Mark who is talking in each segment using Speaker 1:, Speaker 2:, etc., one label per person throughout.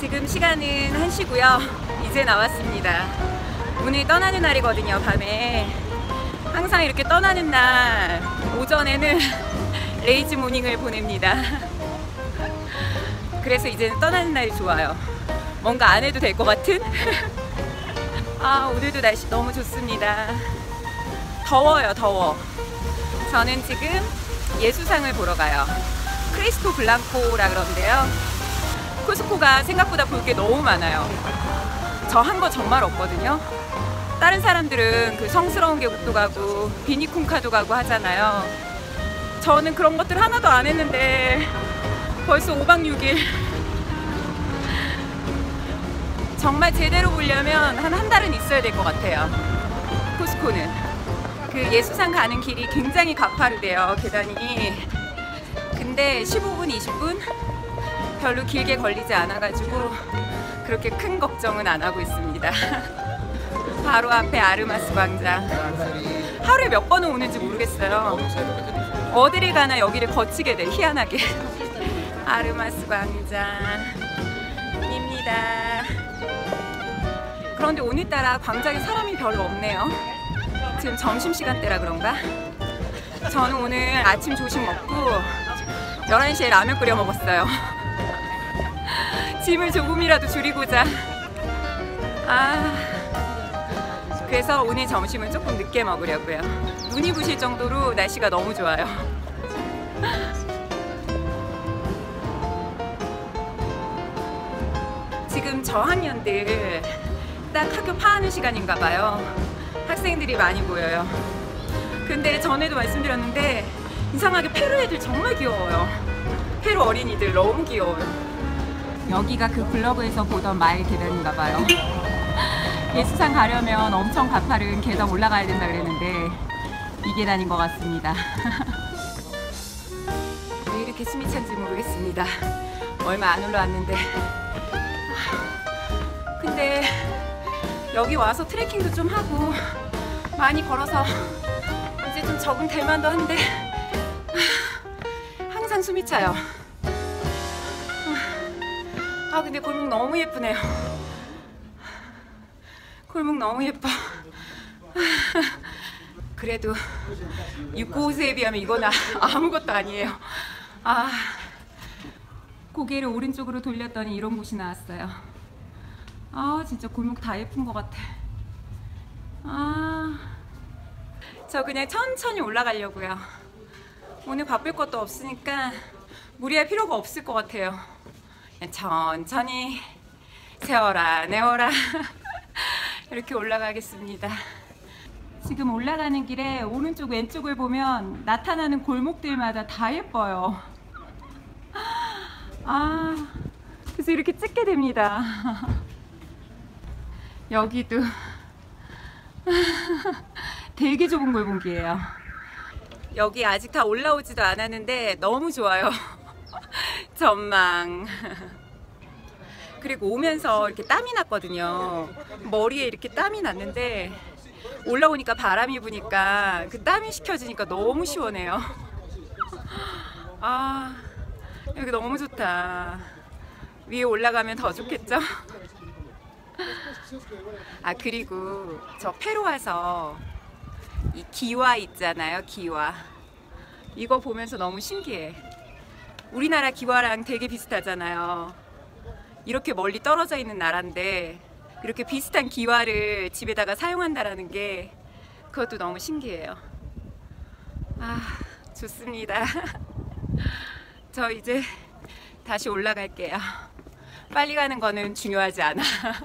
Speaker 1: 지금 시간은 1시고요. 이제 나왔습니다. 오늘 떠나는 날이거든요. 밤에 항상 이렇게 떠나는 날 오전에는 레이지 모닝을 보냅니다. 그래서 이제는 떠나는 날이 좋아요. 뭔가 안 해도 될 것 같은? 아, 오늘도 날씨 너무 좋습니다. 더워요, 더워. 저는 지금 예수상을 보러 가요. 크리스토 블랑코라 그러는데요. 코스코가 생각보다 볼 게 너무 많아요. 저 한 거 정말 없거든요. 다른 사람들은 그 성스러운 계곡도 가고 비니쿵카도 가고 하잖아요. 저는 그런 것들 하나도 안 했는데 벌써 5박 6일. 정말 제대로 보려면 한 달은 있어야 될 것 같아요. 코스코는 그 예수상 가는 길이 굉장히 가파르대요. 계단이. 근데 15분, 20분 별로 길게 걸리지 않아가지고 그렇게 큰 걱정은 안 하고 있습니다. 바로 앞에 아르마스 광장. 하루에 몇 번은 오는지 모르겠어요. 어디를 가나 여기를 거치게 돼, 희한하게. 아르마스 광장입니다. 그런데 오늘따라 광장에 사람이 별로 없네요. 지금 점심시간대라 그런가? 저는 오늘 아침 조식 먹고 11시에 라면 끓여 먹었어요. 짐을 조금이라도 줄이고자. 그래서 오늘 점심은 조금 늦게 먹으려고요. 눈이 부실 정도로 날씨가 너무 좋아요. 지금 저학년들 딱 학교 파하는 시간인가 봐요. 학생들이 많이 보여요. 근데 전에도 말씀드렸는데 이상하게 페루 애들 정말 귀여워요. 페루 어린이들 너무 귀여워요. 여기가 그 블로그에서 보던 마을 계단인가 봐요. 예수상 가려면 엄청 가파른 계단 올라가야 된다 그랬는데 이 계단인 것 같습니다. 왜 이렇게 숨이 찬지 모르겠습니다. 얼마 안 올라왔는데. 근데 여기 와서 트레킹도 좀 하고 많이 걸어서 이제 좀 적응될 만도 한데 항상 숨이 차요. 근데 골목 너무 예쁘네요. 골목 너무 예뻐. 그래도 695세에 비하면 이건 아무것도 아니에요. 고개를 오른쪽으로 돌렸더니 이런 곳이 나왔어요. 진짜 골목 다 예쁜 것 같아. 저 그냥 천천히 올라가려고요. 오늘 바쁠 것도 없으니까 무리할 필요가 없을 것 같아요. 그냥 천천히 세워라 내워라 이렇게 올라가겠습니다. 지금 올라가는 길에 오른쪽 왼쪽을 보면 나타나는 골목들마다 다 예뻐요. 그래서 이렇게 찍게 됩니다. 여기도 되게 좁은 골목이에요. 여기 아직 다 올라오지도 않았는데 너무 좋아요. 전망. 그리고 오면서 이렇게 땀이 났거든요. 머리에 이렇게 땀이 났는데 올라오니까 바람이 부니까 그 땀이 식혀지니까 너무 시원해요. 여기 너무 좋다. 위에 올라가면 더 좋겠죠? 그리고 저 페루 와서 이 기와 있잖아요. 기와. 이거 보면서 너무 신기해. 우리나라 기와랑 되게 비슷하잖아요. 이렇게 멀리 떨어져 있는 나라인데 이렇게 비슷한 기와를 집에다가 사용한다라는 게 그것도 너무 신기해요. 좋습니다. 저 이제 다시 올라갈게요. 빨리 가는 거는 중요하지 않아.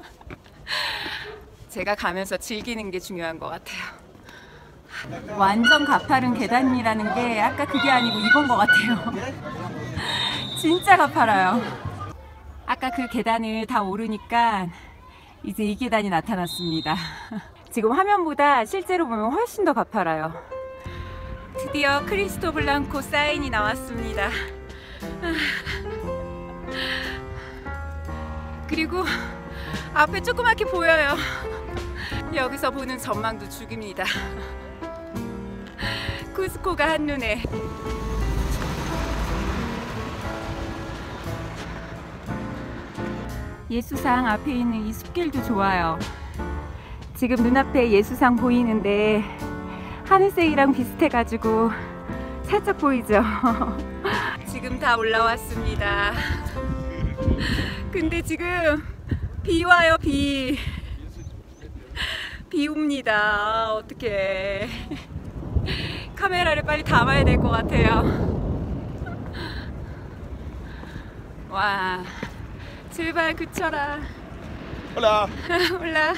Speaker 1: 제가 가면서 즐기는 게 중요한 것 같아요. 완전 가파른 계단이라는 게 아까 그게 아니고 이건 것 같아요. 진짜 가파라요. 아까 그 계단을 다 오르니까 이제 이 계단이 나타났습니다. 지금 화면보다 실제로 보면 훨씬 더 가파라요. 드디어 크리스토 블랑코 사인이 나왔습니다. 그리고 앞에 조그맣게 보여요. 여기서 보는 전망도 죽입니다. 쿠스코가 한눈에. 예수상 앞에 있는 이 숲길도 좋아요. 지금 눈앞에 예수상 보이는데 하늘색이랑 비슷해가지고 살짝 보이죠? 지금 다 올라왔습니다. 근데 지금 비 와요. 비 옵니다. 어떡해. 카메라를 빨리 담아야 될 것 같아요. 와, 제발 그쳐라.
Speaker 2: Hola.
Speaker 1: 올라.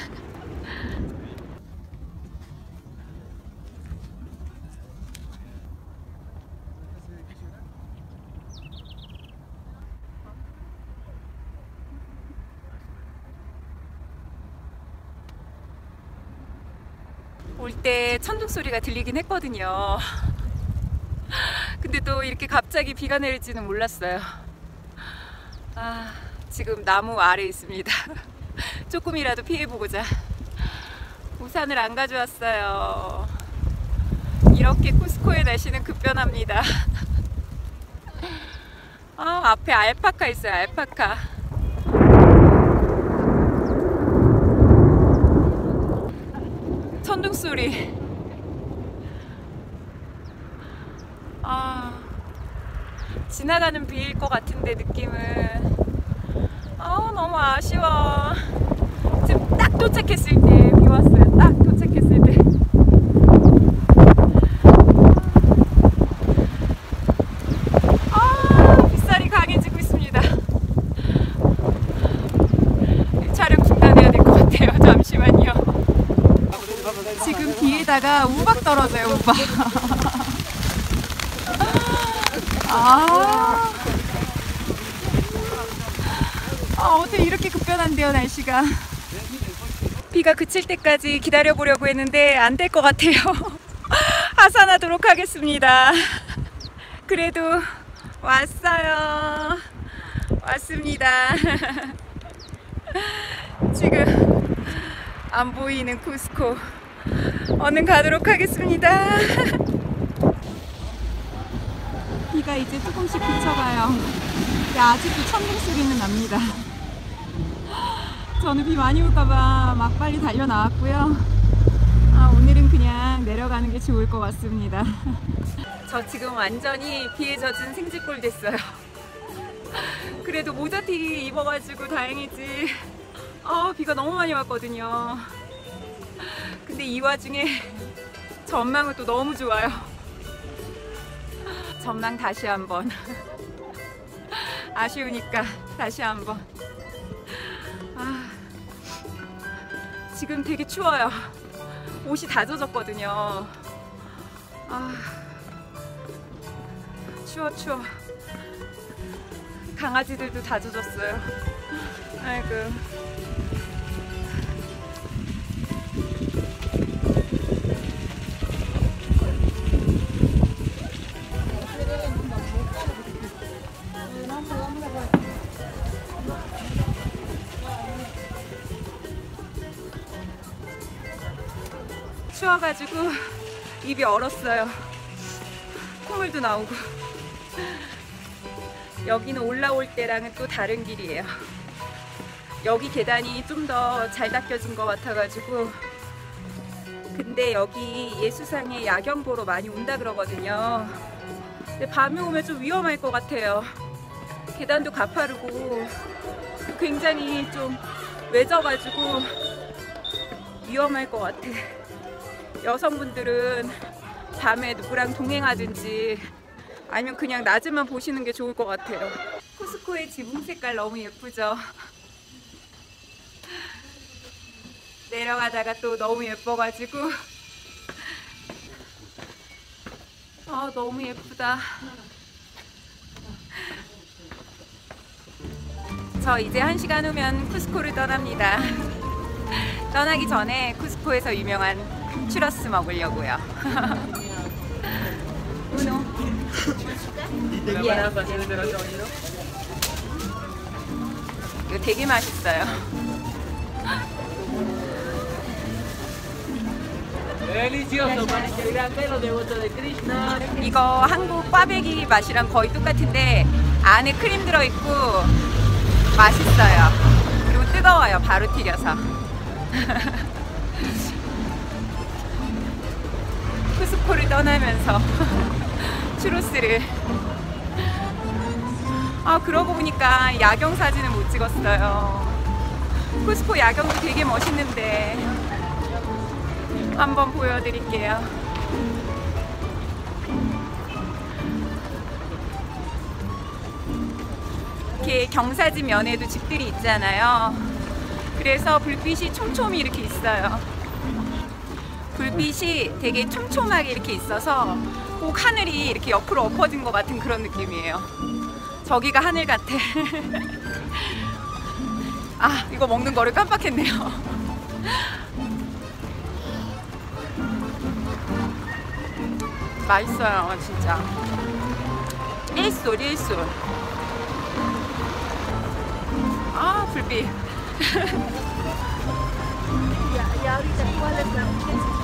Speaker 1: 올 때 천둥 소리가 들리긴 했거든요. 근데 또 이렇게 갑자기 비가 내릴지는 몰랐어요. 아, 지금 나무 아래에 있습니다. 조금이라도 피해보고자 우산을 안 가져왔어요. 이렇게 쿠스코의 날씨는 급변합니다. 아, 앞에 알파카 있어요. 알파카. 천둥 소리. 아, 지나가는 비일 것 같은데 느낌은. 아, 너무 아쉬워. 지금 딱 도착했을 때 비 왔어요. 딱 도착했을 때. 아, 빗살이 강해지고 있습니다. 촬영 중단해야 될 것 같아요. 잠시만요. 지금 비에다가 우박 떨어져요. 우박. 어떻게 이렇게 급변한데요, 날씨가. 비가 그칠 때까지 기다려보려고 했는데 안 될 것 같아요. 하산하도록 하겠습니다. 그래도 왔어요. 왔습니다. 지금 안 보이는 쿠스코. 얼른 가도록 하겠습니다. 비가 이제 조금씩 그쳐가요. 아직도 천둥 소리는 납니다. 저는 비 많이 올까봐 막 빨리 달려 나왔고요. 오늘은 그냥 내려가는 게 좋을 것 같습니다. 저 지금 완전히 비에 젖은 생쥐꼴 됐어요. 그래도 모자티 입어가지고 다행이지. 비가 너무 많이 왔거든요. 근데 이 와중에 전망은 또 너무 좋아요. 전망 다시 한번. 아쉬우니까 다시 한번. 지금 되게 추워요. 옷이 다 젖었거든요. 추워. 강아지들도 다 젖었어요. 아이고. 추워가지고 입이 얼었어요. 콧물도 나오고. 여기는 올라올 때랑은 또 다른 길이에요. 여기 계단이 좀 더 잘 닦여진 것 같아가지고. 근데 여기 예수상에 야경 보러 많이 온다 그러거든요. 근데 밤에 오면 좀 위험할 것 같아요. 계단도 가파르고 굉장히 좀 외져가지고 위험할 것 같아. 여성분들은 밤에 누구랑 동행하든지 아니면 그냥 낮에만 보시는 게 좋을 것 같아요. 쿠스코의 지붕 색깔 너무 예쁘죠? 내려가다가 또 너무 예뻐가지고 너무 예쁘다. 저 이제 1시간 후면 쿠스코를 떠납니다. 떠나기 전에 쿠스코에서 유명한 추러스 먹으려고요. 이거 되게 맛있어요. 이거 한국 꽈배기 맛이랑 거의 똑같은데 안에 크림 들어있고 맛있어요. 좋아요. 바로 튀겨서. 쿠스코를 떠나면서 추로스를. 아, 그러고 보니까 야경 사진을 못 찍었어요. 쿠스코 야경도 되게 멋있는데 한번 보여드릴게요. 이렇게 경사진 면에도 집들이 있잖아요. 그래서 불빛이 촘촘히 이렇게 있어요. 불빛이 되게 촘촘하게 이렇게 있어서 꼭 하늘이 이렇게 옆으로 엎어진 것 같은 그런 느낌이에요. 저기가 하늘 같아. 아, 이거 먹는 거를 깜빡했네요. 맛있어요, 진짜. 일솔, 일솔. 아, 불빛.
Speaker 2: Dạ, giờ đi chụp qua lên là